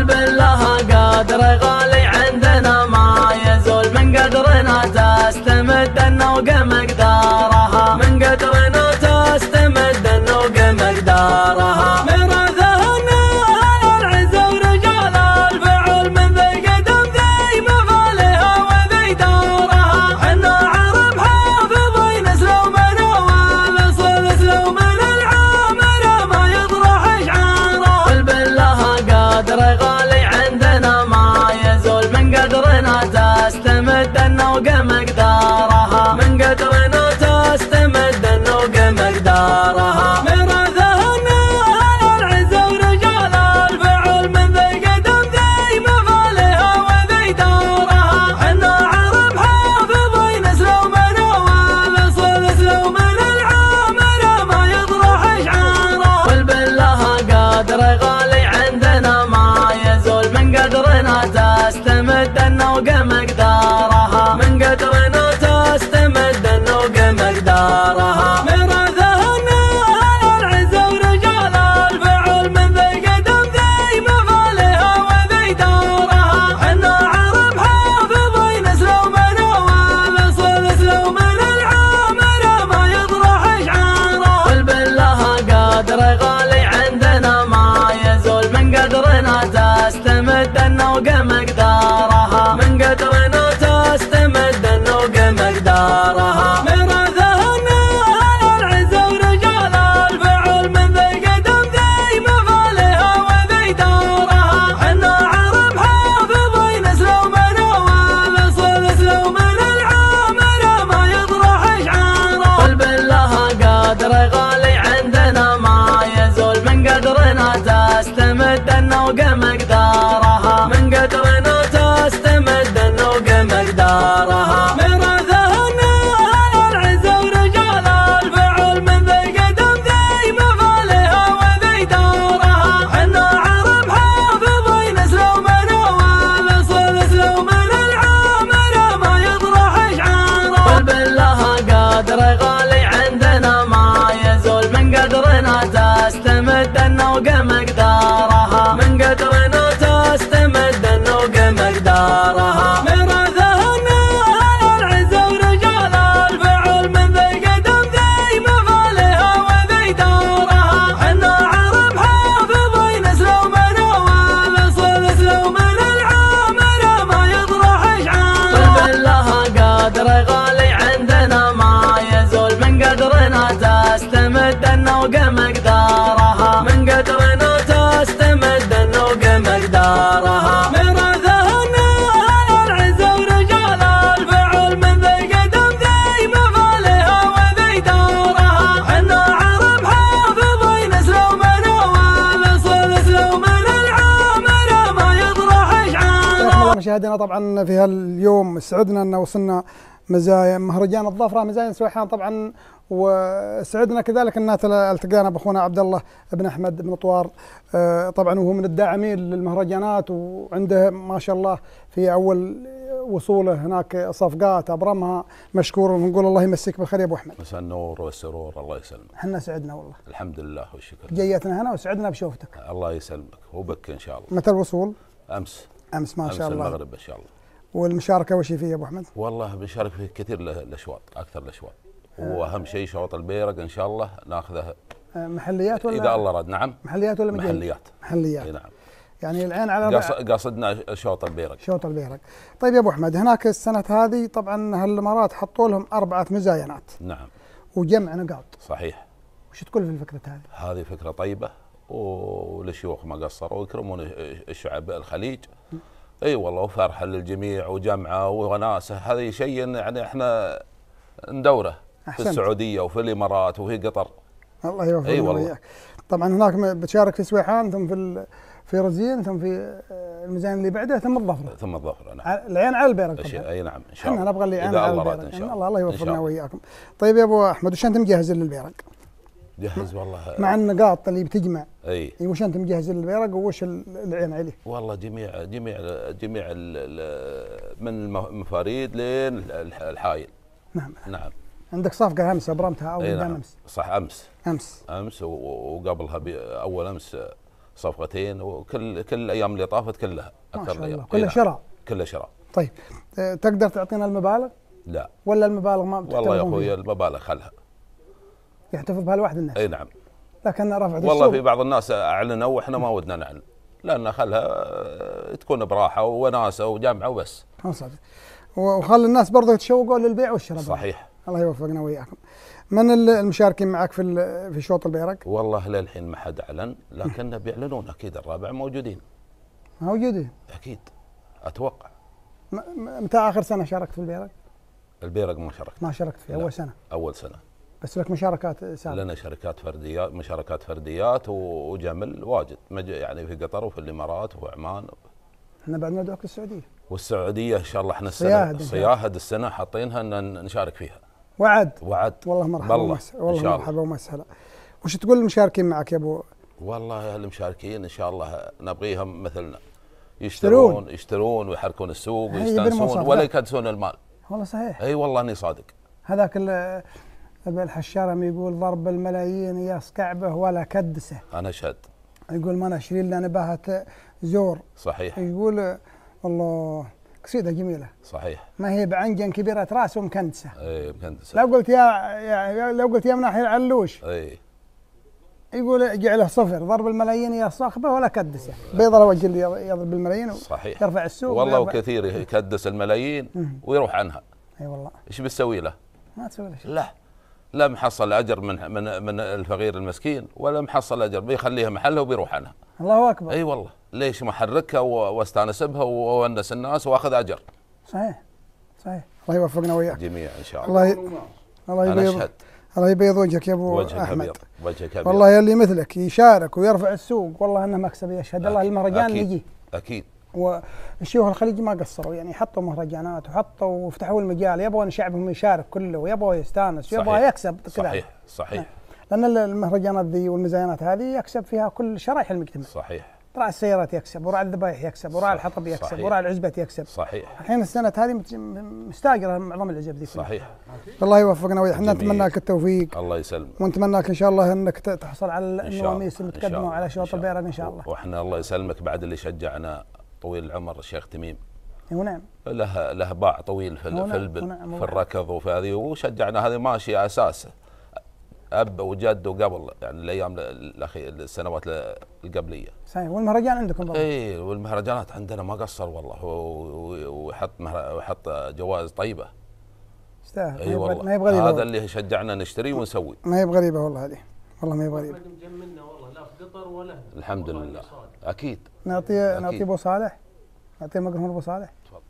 بالله قدر غالي عندنا ما يزول من قدرنا تستمد النوق مقدارها من قدرنا تستمد النوق مقدارها ميراثنا العز ورجال الفعل من ذي قدم ذي مفالها وذي دارها حنا عرب حافظين سلومنا والاصل سلومنا العامر ما يطرح اشعاره قل بالله قدر غالي عندنا ما يزول من قدرنا تستمد النوق مقدارها من قدرنا تستمد النوق مقدارها ميراثنا العز ورجال الفعل من ذي قدم ذي مفالها وذي دارها حنا عرب حافظين سلومنا والاصل سلومنا العامر ما يطرح اشعاره قل بالله قدر غالي عندنا ما يزول من قدرنا تستمد النوق مقدارها من قدرنا تستمد النوق مقدارها ميراثنا العز ورجال الفعل من ذي قدم ذي مفالها وذي دارها حنا عرب حافظين سلومنا والاصل سلومنا العامر ما يطرح اشعاره قل بالله قدر غالي عندنا ما يزول من قدرنا تستمد النوق مقدارها من قدرنا تستمد النوق مقدارها ميراثنا العز ورجال الفعل من ذي قدم ذي مفالها وذي دارها حنا عرب حافظين سلومنا والاصل سلومنا العامر ما يطرح اشعاره قل بالله قدر غالي عندنا ما يزول من قدرنا تستمد النوق مقدارها من قدرنا تستمد النوق مقدارها ميراثنا العز ورجال الفعل من ذي قدم ذي مفالها وذي دارها حنا عرب حافظين سلومنا والاصل سلومنا العامر ما يطرح اشعاره قل بالله قدر غالي عندنا ما يزول من قدرنا تستمد النوق مقدارها من قدرنا تستمد النوق مقدارها ميراثنا العز ورجال الفعل من ذي قدم ذي مفالها وذي دارها حنا عرب حافظين سلومنا والاصل سلومنا العامر ما يطرح اشعاره قل بالله قدر غالي عندنا ما يزول من قدرنا تستمد النوق مقدارها من قدرنا تستمد النوق مقدارها ميراثنا العز ورجال الفعل من ذي قدم ذي مفالها وذي دارها حنا عرب حافظين سلومنا والاصل سلومنا العامر ما يطرح اشعاره. مشاهدينا طبعا في هاليوم سعدنا ان وصلنا مزايا مهرجان الظفره مزايا سويحان طبعا، وسعدنا كذلك ان التقينا باخونا عبد الله بن احمد بن طوار طبعا، وهو من الداعمين للمهرجانات وعنده ما شاء الله في اول وصوله هناك صفقات ابرمها مشكور، ونقول الله يمسك بالخير يا ابو احمد. مساء النور والسرور، الله يسلمك. احنا سعدنا والله. الحمد لله والشكر. جيتنا هنا وسعدنا بشوفتك. الله يسلمك وبك ان شاء الله. متى الوصول؟ امس ما شاء الله. امس المغرب ان شاء الله. والمشاركه وش فيه يا ابو احمد؟ والله بنشارك في كثير الاشواط، اكثر الاشواط. واهم شيء شوط البيرق ان شاء الله ناخذه محليات ولا اذا الله راد. نعم محليات ولا محليات؟ محليات. اي نعم. يعني العين على قاصدنا شوط البيرق. شوط البيرق. طيب يا ابو احمد، هناك السنه هذه طبعا هالامارات حطوا لهم 4 مزاينات. نعم. وجمع نقاط. صحيح. وش تقول في الفكره هذه؟ هذه فكره طيبه، والشيوخ ما قصروا ويكرمون الشعب الخليج. اي والله، وفرحه للجميع وجمعه ووناسه، هذه شيء يعني احنا ندوره في السعوديه وفي الامارات وفي قطر. الله يوفقك. اي والله. طبعا هناك بتشارك في سويحان، ثم في رزين، ثم في الميزان اللي بعده، ثم الظفره. ثم الظفره. نعم. العين على البيرق. اي نعم ان شاء الله. احنا نبغى اللي عين على البيرق ان شاء الله. الله يوفقنا وياكم. طيب يا ابو احمد، وش انت مجهز للبيرق؟ جهز والله مع النقاط اللي بتجمع. اي وش انت مجهز للبيرق وش العين عليه؟ والله جميع من المفاريد لين الحايل. نعم. نعم. عندك صفقه امس ابرمتها او قدام نعم. امس؟ صح، امس وقبلها اول امس صفقتين، وكل الايام اللي طافت كلها ما اكثر شاء الايام الله كله شراء. كله شراء. طيب تقدر تعطينا المبالغ لا ولا المبالغ ما والله يا بتحتفظون اخوي فيها؟ المبالغ خلها. يحتفظ بها الواحد الناس. اي نعم. لكن رفعت والله السوق. في بعض الناس اعلنوا واحنا ما ودنا نعلن، لان خلها تكون براحه وناسه وجامعه وبس. صحيح. وخلي الناس برضه يتشوقوا للبيع والشراء. صحيح. الله يوفقنا وياكم. من المشاركين معك في شوط البيرق؟ والله للحين ما حد اعلن، لكن بيعلنون اكيد الرابع موجودين. موجودين. اكيد اتوقع. متى اخر سنه شاركت في البيرق؟ البيرق ما شاركت. ما شاركت فيه اول سنه. اول سنه. بس لك مشاركات سابقه. لنا مشاركات فرديات وجمل واجد، يعني في قطر وفي الامارات وفي عمان. احنا بعد ندعوك للسعوديه. والسعوديه ان شاء الله احنا صياهد السنه حاطينها ان نشارك فيها. وعد. والله مرحبا ومسهلا. والله مرحبا ومسهلا. وش تقول المشاركين معك يا ابو؟ والله المشاركين ان شاء الله نبغيهم مثلنا، يشترون ويحركون السوق ويستانسون ولا يكدسون المال. والله صحيح. اي والله اني صادق. هذاك الحشارم يقول ضرب الملايين ياس كعبه ولا كدسه. انا اشهد. يقول ما نشري لنا نباهة زور. صحيح. يقول والله قصيدة جميلة. صحيح. ما هي بعنجن كبيرة راس ومكندسة. اي مكندسة. لو قلت يا مناحي العلوش. اي. يقول جعله صفر، ضرب الملايين يا صاخبه ولا كدسه. بيض الوجه اللي يضرب الملايين. صحيح. يرفع السوق. والله وكثير يكدس الملايين ويروح عنها. اي والله. ايش بتسوي له؟ ما تسوي له شيء. لا محصل اجر من الفقير المسكين، ولا محصل اجر، بيخليها محلها وبيروح عنها. الله اكبر. اي والله، ليش ما احركها واستانس بها واونس الناس واخذ اجر. صحيح. الله يوفقنا وياك جميع ان شاء الله. الله يبيض وجهك يا ابو وجهك احمد. وجهك ابيض. والله يلي مثلك يشارك ويرفع السوق والله انه مكسب. يشهد الله المهرجان يجي. اكيد. والشيوخ الخليجي ما قصروا، يعني حطوا مهرجانات وفتحوا المجال، يبغوا ان شعبهم يشارك كله ويبغوا يستانس ويبغى يكسب. صحيح. لان المهرجانات ذي والمزاينات هذه يكسب فيها كل شرائح المجتمع. صحيح. راعي السيارات يكسب، وراعي الذبائح يكسب، وراعي الحطب يكسب، وراعي العزبة يكسب. صحيح. الحين السنة هذه مستاجرة معظم العزب ذي. صحيح. الله يوفقنا وياك. احنا نتمنى لك التوفيق. الله يسلمك. ونتمنى لك ان شاء الله انك تحصل على النواميس المتقدمة وعلى شوط البيرق ان شاء الله. واحنا الله يسلمك بعد اللي شجعنا طويل العمر الشيخ تميم. ونعم. له باع طويل في الركض وفي هذه، وشجعنا. هذه ماشيه اساسه اب وجد وقبل، يعني الايام السنوات القبليه. صحيح. والمهرجان عندكم برضه. اي والمهرجانات عندنا ما قصر والله، ويحط جوائز طيبه. يستاهل. اي والله. ما يبغى غريبه. هذا اللي شجعنا نشتري ونسوي. ما يبغى غريبه والله هذه. والله ما يبغى غريبه. مجملنا والله لا في قطر ولا. الحمد لله. اكيد. نعطي ابو صالح. نعطي الميكروفون ابو صالح. تفضل.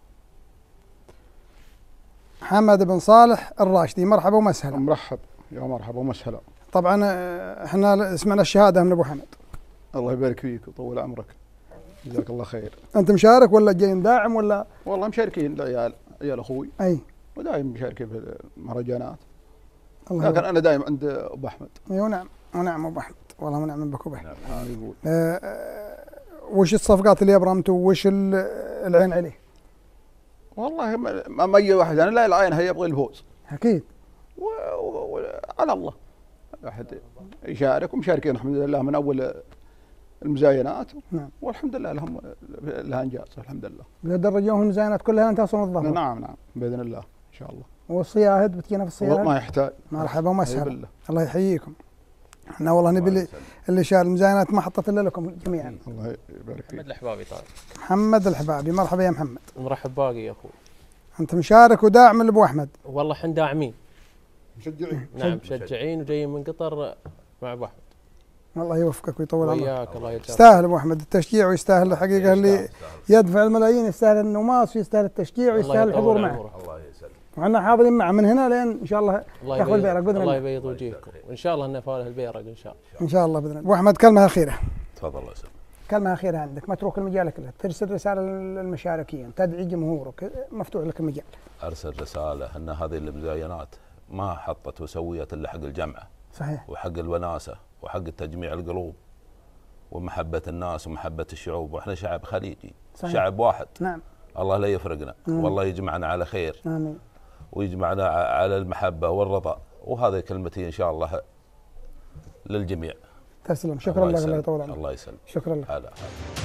محمد بن صالح الراشدي، مرحبا ومسهلا. مرحب يا مرحبا ومسهلا. طبعا احنا سمعنا الشهاده من ابو حمد. الله يبارك فيك ويطول عمرك، جزاك الله خير. انت مشارك ولا جاي داعم ولا؟ والله مشاركين العيال، عيال اخوي. اي. ودايم مشاركين في المهرجانات. الله لكن انا دايم عند ابو احمد. اي ونعم ابو احمد، والله ونعم بك ابو احمد. يقول. وش الصفقات اللي ابرمتوا وش العين عليه؟ والله ما يجي واحد، انا لا العين هي يبغى الفوز. اكيد. وعلى الله احد يشارك، ومشاركين الحمد لله من اول المزاينات. نعم. والحمد لله لها انجاز الحمد لله. اذا درجوهم المزاينات كلها انت توصلون الظهر. نعم باذن الله ان شاء الله. والصياهد بتجينا في الصياهد؟ ما يحتاج. مرحبا ومسهلا. الله يحييكم. احنا والله نبي اللي شال المزاينات ما حطت الا لكم جميعا. الله يبارك فيك. محمد الحبابي. طيب محمد الحبابي، مرحبا يا محمد. مرحب باقي يا اخوي. انت مشارك وداعم لابو احمد؟ والله احنا داعمين مشجعين. نعم مشجعين وجايين من قطر مع ابو احمد. الله يوفقك ويطول عمرك. وياك الله يجزاك. يستاهل ابو احمد التشجيع، ويستاهل الحقيقه اللي يدفع الملايين، يستاهل النماس ويستاهل التشجيع ويستاهل الحضور معه. الله يسلمك. وعنا حاضرين معه من هنا لين ان شاء الله ياخذ البيرق باذن الله. الله يبيض وجهكم وان شاء الله انه فاله البيرق ان شاء الله. ان شاء الله باذن الله. ابو احمد كلمه اخيره. تفضل الله يسلمك. كلمه اخيره عندك، متروك المجال لك، ترسل رساله للمشاركين، تدعي جمهورك، مفتوح لك المجال. ارسل رساله ان هذه المزاينات ما حطت وسويت الا حق الجمعه. صحيح. وحق الوناسه وحق تجميع القلوب ومحبه الناس ومحبه الشعوب، واحنا شعب خليجي. صحيح. شعب واحد. نعم. الله لا يفرقنا. والله يجمعنا على خير. امين. ويجمعنا على المحبه والرضا، وهذه كلمتي ان شاء الله للجميع. تسلم، شكرا لك، الله يسلمك. يطول عمرك. الله يسلمك. شكرا لك. هلا.